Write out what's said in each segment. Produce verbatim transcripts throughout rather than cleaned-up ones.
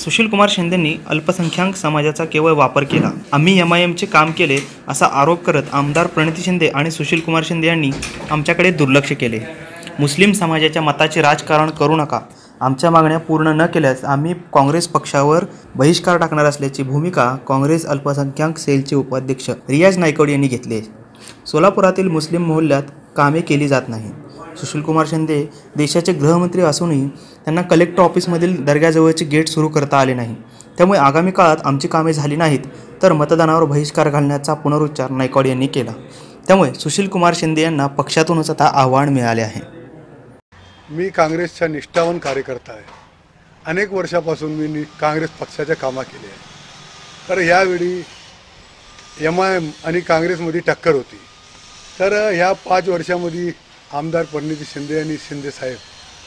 सुशील कुमार शिंदेंनी अल्पसंख्याक समाजाचा केवळ वापर केला, आम्ही एम आय एमचे काम केले असा आरोप करत आमदार प्रणिती शिंदे आणि सुशील कुमार शिंदे यांनी आमच्याकडे दुर्लक्ष केले। मुस्लिम समाजाच्या मताचे राजकारण करू नका, आमच्या मागण्या पूर्ण न केल्यास आम्ही काँग्रेस पक्षावर बहिष्कार टाकणार असल्याची भूमिका काँग्रेस अल्पसंख्याक सेलचे उपाध्यक्ष रियाज नायकवडी यांनी घेतली। सोलापुरातील मुस्लिम मोहल्ल्यात कामे केली जात नाही। सुशील कुमार शिंदे देशाचे गृहमंत्री असूनही त्यांना कलेक्टर ऑफिसमधील दर्ग्याजवळचे गेट सुरू करता आले नाही। त्यामुळे आगामी काळात आमची कामे झाली नाहीत तर मतदानावर बहिष्कार घालण्याचा पुनरुच्चार नायकवडी यांनी केला। त्यामुळे सुशील कुमार शिंदे यांना पक्षातूनच आता आव्हान मिळाले आहे। मी काँग्रेसचा निष्ठावान कार्यकर्ता आहे। अनेक वर्षापासून मी काँग्रेस पक्षाच्या कामा केले आहे। तर यावेळी एम आय एम आणि काँग्रेसमध्ये टक्कर होती। तर ह्या पाच वर्षामध्ये आमदार प्रणिती शिंदे आणि शिंदे साहेब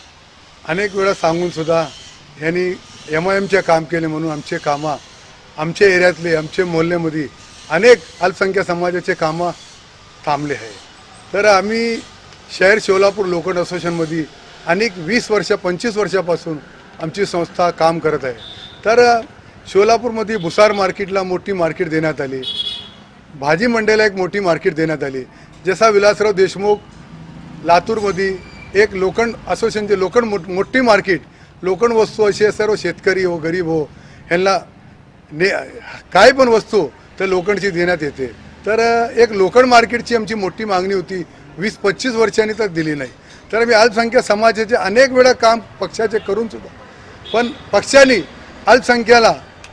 अनेक वेळा सांगून सुद्धा यांनी एम आय एमचे काम केले म्हणून आमचे कामं आमच्या एरियातले आमचे मोहल्ल्यामध्ये अनेक अल्पसंख्याक समाजाचे कामं थांबले आहे। तर आम्ही शहर सोलापूर लोखंड असोसिएशनमध्ये अनेक वीस वर्ष पंचवीस वर्षापासून आमची संस्था काम करत आहे। तर सोलापूरमध्ये भुसार मार्केटला मोठी मार्केट देण्यात आली, भाजी मंडईला एक मोठी मार्केट देण्यात आली। जसा विलासराव देशमुख लातूरमध्ये एक लोखंड असोसिएशनचे लोखंड मो मोठी मार्केट लोखंड वस्तू असे सर्व शेतकरी हो गरीब हो ह्यांना ने काय पण वस्तू तर लोखंडची देण्यात येते। तर एक लोखंड मार्केटची आमची मोठी मागणी होती, वीस पंचवीस वर्षांनी तर दिली नाही। तर आम्ही अल्पसंख्याक समाजाचे अनेक वेळा काम पक्षाचे करून सुद्धा पण पक्षाने अल्पसंख्याला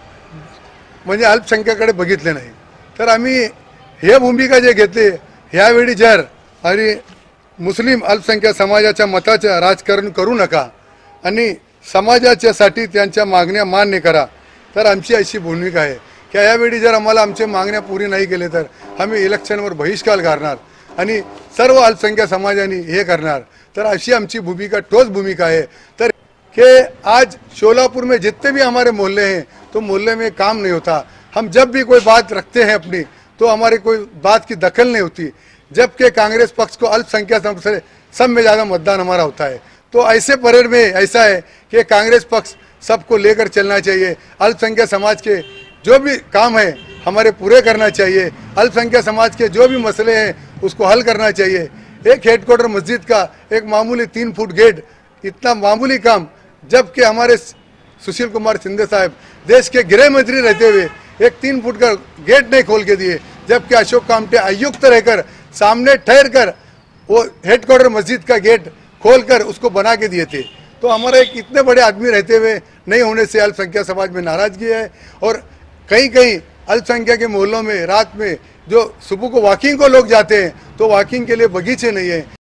म्हणजे अल्पसंख्याकडे बघितले नाही। तर आम्ही हे भूमिका जे घेतले ह्यावेळी जर आणि मुस्लिम अल्पसंख्याक समाजाच्या मताचे राजकारण करू नका आणि समाजाच्यासाठी त्यांच्या मागण्या मान्य करा, तर आमची अशी भूमिका आहे की यावेळी जर आम्हाला आमच्या मागण्या पुरी नाही केले तर आम्ही इलेक्शनवर बहिष्कार घालणार आणि सर्व अल्पसंख्याक समाजाने हे करणार। तर अशी आमची भूमिका ठोस भूमिका है। तर कि आज शोलापुर में जितने भी हमारे मोहल्ले हैं तो मोहल्ले में काम नहीं होता। हम जब भी कोई बात रखते हैं अपनी तो हमारे कोई बात की दखल नहीं होती, जबकि कांग्रेस पक्ष को अल्पसंख्यक से सब में ज़्यादा मतदान हमारा होता है। तो ऐसे परेड में ऐसा है कि कांग्रेस पक्ष सबको लेकर चलना चाहिए। अल्पसंख्यक समाज के जो भी काम है हमारे पूरे करना चाहिए, अल्पसंख्यक समाज के जो भी मसले हैं उसको हल करना चाहिए। एक हेडक्वार्टर मस्जिद का एक मामूली तीन फुट गेट इतना मामूली काम, जबकि हमारे सुशील कुमार शिंदे साहब देश के गृह मंत्री रहते हुए एक तीन फुट का गेट नहीं खोल के दिए, जबकि अशोक कामटे आयुक्त रहकर सामने ठहर कर वो हेडक्वार्टर मस्जिद का गेट खोलकर उसको बना के दिए थे। तो हमारा एक इतने बड़े आदमी रहते हुए नहीं होने से अल्पसंख्यक समाज में नाराजगी है। और कहीं कहीं अल्पसंख्यक के मोहल्लों में रात में जो सुबह को वॉकिंग को लोग जाते हैं तो वॉकिंग के लिए बगीचे नहीं है।